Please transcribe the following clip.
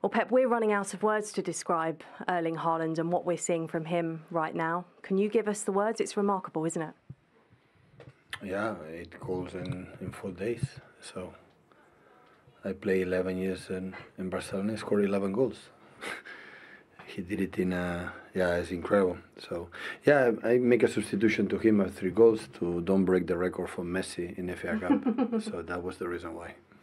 Well, Pep, we're running out of words to describe Erling Haaland and what we're seeing from him right now. Can you give us the words? It's remarkable, isn't it? Yeah, 8 goals in 4 days. So I played 11 years in Barcelona and scored 11 goals. He did it it's incredible. So, yeah, I make a substitution to him of 3 goals to don't break the record for Messi in FA Cup. So that was the reason why.